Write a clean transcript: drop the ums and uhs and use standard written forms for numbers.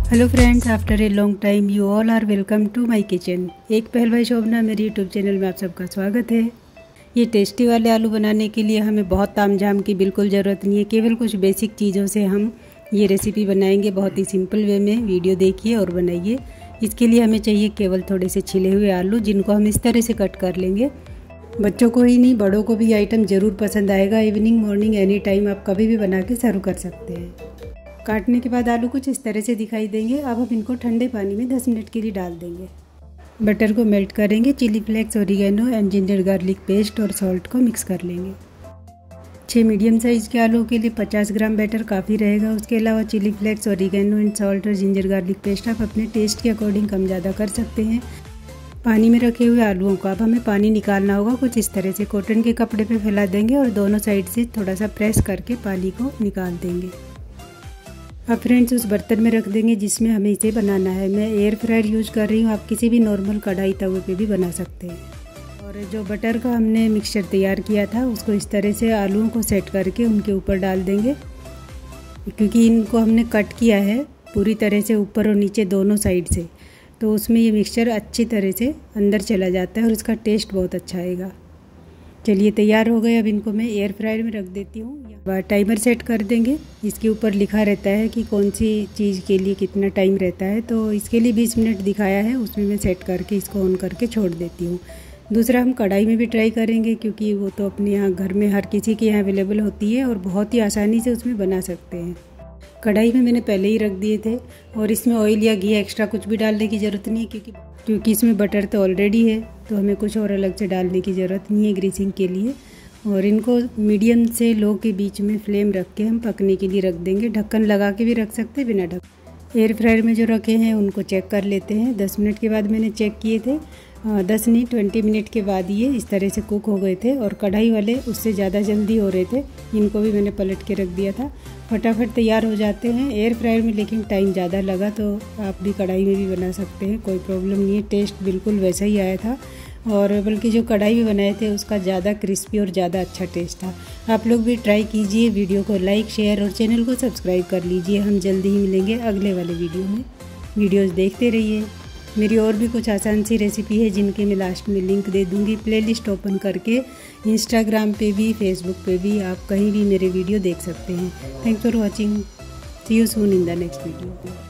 Hello friends, after a long time you all are welcome to my kitchen. एक पहल भाई शोभना मेरे YouTube channel में आप सबका स्वागत है। ये टेस्टी वाले आलू बनाने के लिए हमें बहुत तामझाम की बिल्कुल ज़रूरत नहीं है। केवल कुछ बेसिक चीज़ों से हम ये रेसिपी बनाएंगे बहुत ही सिंपल वे में। वीडियो देखिए और बनाइए। इसके लिए हमें चाहिए केवल थोड़े से छिले हुए आलू, जिनको हम इस तरह से कट कर लेंगे। बच्चों को ही नहीं, बड़ों को भी आइटम ज़रूर पसंद आएगा। इवनिंग मॉर्निंग एनी टाइम आप कभी भी बना के सर्व कर सकते हैं। काटने के बाद आलू कुछ इस तरह से दिखाई देंगे। अब हम इनको ठंडे पानी में 10 मिनट के लिए डाल देंगे। बटर को मेल्ट करेंगे। Chilli flakes, oregano and ginger garlic paste और सॉल्ट को मिक्स कर लेंगे। 6 मीडियम साइज़ के आलू के लिए 50 ग्राम बैटर काफ़ी रहेगा। उसके अलावा chilli flakes, oregano and salt और जिंजर गार्लिक पेस्ट आप अपने टेस्ट के अकॉर्डिंग कम ज़्यादा कर सकते हैं। पानी में रखे हुए आलूओं को अब हमें पानी निकालना होगा। कुछ इस तरह से कॉटन के कपड़े पे फैला देंगे और दोनों साइड से थोड़ा सा प्रेस करके पानी को निकाल देंगे। अब फ्रेंड्स उस बर्तन में रख देंगे जिसमें हमें इसे बनाना है। मैं एयर फ्रायर यूज़ कर रही हूँ, आप किसी भी नॉर्मल कढ़ाई तवे पे भी बना सकते हैं। और जो बटर का हमने मिक्सचर तैयार किया था उसको इस तरह से आलूओं को सेट करके उनके ऊपर डाल देंगे। क्योंकि इनको हमने कट किया है पूरी तरह से ऊपर और नीचे दोनों साइड से, तो उसमें ये मिक्सचर अच्छी तरह से अंदर चला जाता है और उसका टेस्ट बहुत अच्छा आएगा। चलिए तैयार हो गए। अब इनको मैं एयर फ्रायर में रख देती हूँ। टाइमर सेट कर देंगे। इसके ऊपर लिखा रहता है कि कौन सी चीज़ के लिए कितना टाइम रहता है, तो इसके लिए 20 मिनट दिखाया है। उसमें मैं सेट करके इसको ऑन करके छोड़ देती हूँ। दूसरा हम कढ़ाई में भी ट्राई करेंगे, क्योंकि वो तो अपने यहाँ घर में हर किसी के यहाँ अवेलेबल होती है और बहुत ही आसानी से उसमें बना सकते हैं। कढ़ाई में मैंने पहले ही रख दिए थे और इसमें ऑयल या घी एक्स्ट्रा कुछ भी डालने की ज़रूरत नहीं है, क्योंकि इसमें बटर तो ऑलरेडी है, तो हमें कुछ और अलग से डालने की ज़रूरत नहीं है ग्रीसिंग के लिए। और इनको मीडियम से लो के बीच में फ्लेम रख के हम पकने के लिए रख देंगे। ढक्कन लगा के भी रख सकते हैं, बिना ढक्कन। एयर फ्रायर में जो रखे हैं उनको चेक कर लेते हैं। 10 मिनट के बाद मैंने चेक किए थे। 10 नहीं 20 मिनट के बाद ये इस तरह से कुक हो गए थे। और कढ़ाई वाले उससे ज़्यादा जल्दी हो रहे थे। इनको भी मैंने पलट के रख दिया था। फटाफट तैयार हो जाते हैं एयर फ्रायर में, लेकिन टाइम ज़्यादा लगा, तो आप भी कढ़ाई में भी बना सकते हैं, कोई प्रॉब्लम नहीं है। टेस्ट बिल्कुल वैसा ही आया था, और बल्कि जो कढ़ाई में बनाए थे उसका ज़्यादा क्रिस्पी और ज़्यादा अच्छा टेस्ट था। आप लोग भी ट्राई कीजिए। वीडियो को लाइक, शेयर और चैनल को सब्सक्राइब कर लीजिए। हम जल्दी ही मिलेंगे अगले वाले वीडियो में। वीडियोज़ देखते रहिए। मेरी और भी कुछ आसान सी रेसिपी है जिनके मैं लास्ट में लिंक दे दूँगी। प्लेलिस्ट ओपन करके इंस्टाग्राम पे भी, फेसबुक पे भी, आप कहीं भी मेरे वीडियो देख सकते हैं। Thanks for watching. See you soon in the next video.